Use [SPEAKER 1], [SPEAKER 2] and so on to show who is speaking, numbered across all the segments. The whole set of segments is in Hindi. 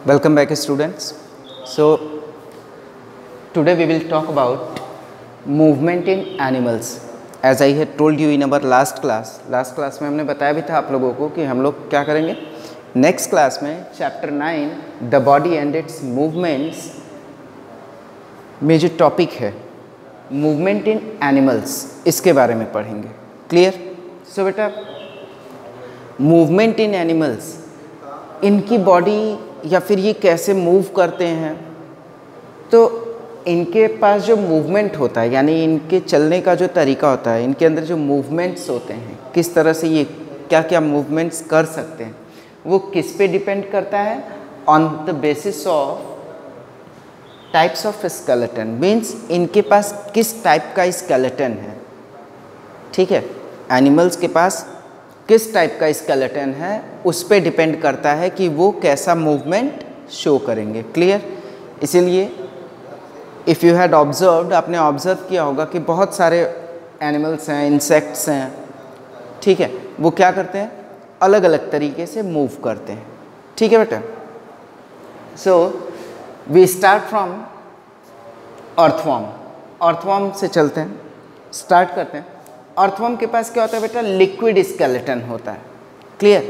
[SPEAKER 1] Welcome back students. So today we will talk about movement in animals. As I had told you in our last class में हमने बताया भी था आप लोगों को कि हम लोग क्या करेंगे नेक्स्ट क्लास में chapter 9 the body and its movements में जो टॉपिक है मूवमेंट इन एनिमल्स इसके बारे में पढ़ेंगे. क्लियर? सो बेटा मूवमेंट इन एनिमल्स, इनकी बॉडी या फिर ये कैसे मूव करते हैं, तो इनके पास जो मूवमेंट होता है यानी इनके चलने का जो तरीका होता है, इनके अंदर जो मूवमेंट्स होते हैं, किस तरह से ये क्या क्या मूवमेंट्स कर सकते हैं, वो किस पे डिपेंड करता है. On the basis of types of skeleton, means इनके पास किस टाइप का स्केलेटन है. ठीक है, एनिमल्स के पास किस टाइप का स्केलेटन है उस पे डिपेंड करता है कि वो कैसा मूवमेंट शो करेंगे. क्लियर? इसीलिए इफ़ यू हैड ऑब्जर्व्ड, आपने ऑब्जर्व किया होगा कि बहुत सारे एनिमल्स हैं, इंसेक्ट्स हैं, ठीक है, वो क्या करते हैं, अलग अलग तरीके से मूव करते हैं. ठीक है बेटा. So we start from earthworm. Earthworm से चलते हैं, स्टार्ट करते हैं. अर्थवॉर्म के पास क्या होता है बेटा, लिक्विड स्केलेटन होता है. क्लियर?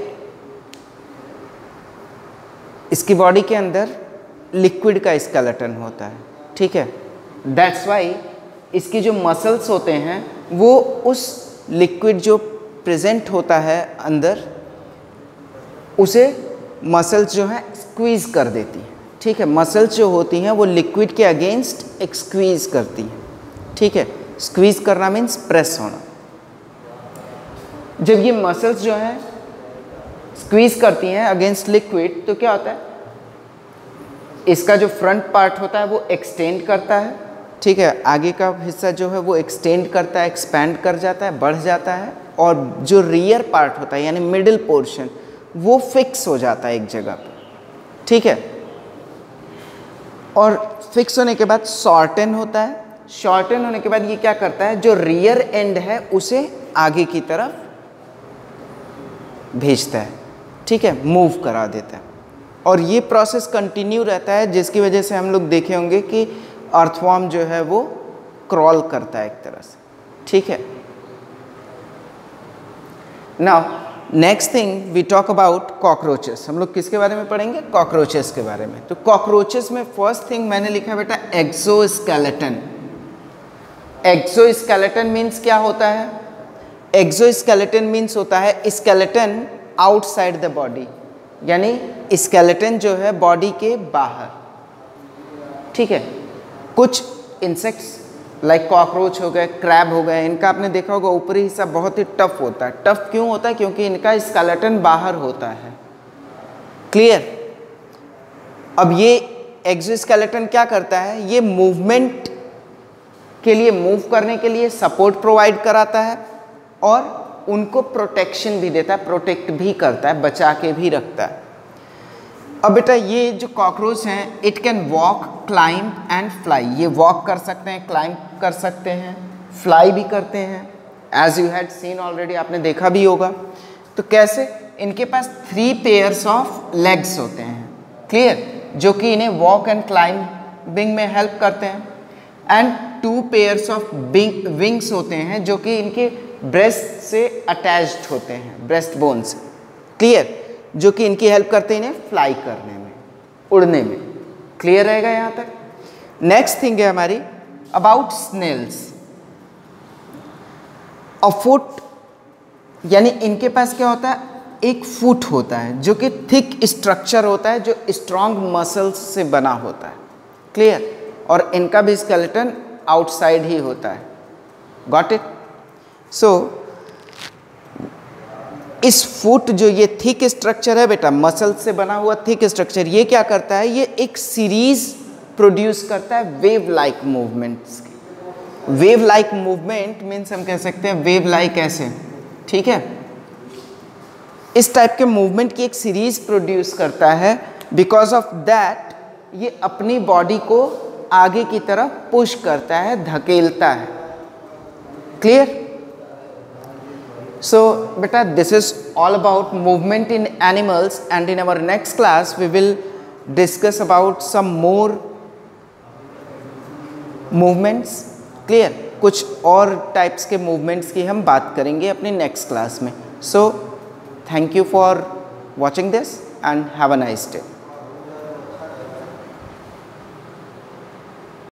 [SPEAKER 1] इसकी बॉडी के अंदर लिक्विड का स्केलेटन होता है. ठीक है, दैट्स वाई इसकी जो मसल्स होते हैं वो उस लिक्विड जो प्रेजेंट होता है अंदर उसे मसल्स जो है स्क्वीज़ कर देती हैं. ठीक है, मसल्स जो होती हैं वो लिक्विड के अगेंस्ट एक स्क्वीज़ करती हैं. ठीक है, स्क्वीज़ करना मीन्स प्रेस होना. जब ये मसल्स जो हैं स्क्वीज़ करती हैं अगेंस्ट लिक्विड तो क्या होता है, इसका जो फ्रंट पार्ट होता है वो एक्सटेंड करता है. ठीक है, आगे का हिस्सा जो है वो एक्सटेंड करता है, एक्सपैंड कर जाता है, बढ़ जाता है, और जो रियर पार्ट होता है यानी मिडिल पोर्शन वो फिक्स हो जाता है एक जगह पर. ठीक है, और फिक्स होने के बाद शॉर्टन होता है. शॉर्टन होने के बाद ये क्या करता है, जो रियर एंड है उसे आगे की तरफ भेजता है. ठीक है, मूव करा देता है, और ये प्रोसेस कंटिन्यू रहता है जिसकी वजह से हम लोग देखे होंगे कि अर्थवॉर्म जो है वो क्रॉल करता है एक तरह से. ठीक है. Now next thing we talk about cockroaches. हम लोग किसके बारे में पढ़ेंगे, कॉकरोचेस के बारे में. तो कॉकरोचेस में फर्स्ट थिंग मैंने लिखा है बेटा एक्सोस्केलेटन. एक्सोस्केलेटन मीन्स क्या होता है, एक्सोस्केलेटन मीन्स होता है स्केलेटन आउटसाइड द बॉडी, यानी स्केलेटन जो है बॉडी के बाहर. ठीक है, कुछ इंसेक्ट्स लाइक कॉकरोच हो गए, क्रैब हो गए, इनका आपने देखा होगा ऊपरी हिस्सा बहुत ही टफ होता है. टफ क्यों होता है, क्योंकि इनका स्केलेटन बाहर होता है. क्लियर? अब ये एक्सोस्केलेटन क्या करता है, ये मूवमेंट के लिए, मूव करने के लिए सपोर्ट प्रोवाइड कराता है और उनको प्रोटेक्शन भी देता है, प्रोटेक्ट भी करता है, बचा के भी रखता है. अब बेटा ये जो कॉकरोच हैं it can walk, climb and fly. ये वॉक कर सकते हैं, क्लाइंब कर सकते हैं, फ्लाई भी करते हैं. As you had seen already, आपने देखा भी होगा. तो कैसे, इनके पास 3 पेयर्स ऑफ लेग्स होते हैं. क्लियर? जो कि इन्हें वॉक एंड क्लाइंबिंग में हेल्प करते हैं. एंड 2 पेयर्स ऑफ विंग्स होते हैं जो कि इनके ब्रेस्ट से अटैच्ड होते हैं, ब्रेस्ट बोन से. क्लियर? जो कि इनकी हेल्प करते हैं इन्हें फ्लाई करने में, उड़ने में. क्लियर रहेगा यहाँ तक? नेक्स्ट थिंग है हमारी अबाउट स्नेल्स. अ फुट, यानी इनके पास क्या होता है, एक फुट होता है जो कि थिक स्ट्रक्चर होता है, जो स्ट्रॉन्ग मसल्स से बना होता है. क्लियर? और इनका भी स्केलेटन आउटसाइड ही होता है. Got it? सो इस फुट जो ये थिक स्ट्रक्चर है बेटा, मसल से बना हुआ थिक स्ट्रक्चर, ये क्या करता है, ये एक सीरीज प्रोड्यूस करता है वेव लाइक मूवमेंट्स की. वेव लाइक मूवमेंट मीन्स हम कह सकते हैं वेव लाइक ऐसे. ठीक है, इस टाइप के मूवमेंट की एक सीरीज प्रोड्यूस करता है. बिकॉज ऑफ दैट ये अपनी बॉडी को आगे की तरफ पुश करता है, धकेलता है. Clear? So beta, this is all about movement in animals, and in our next class we will discuss about some more movements. Clear? कुछ और टाइप्स के मूवमेंट्स की हम बात करेंगे अपनी नेक्स्ट क्लास में। So thank you for watching this and have a nice day.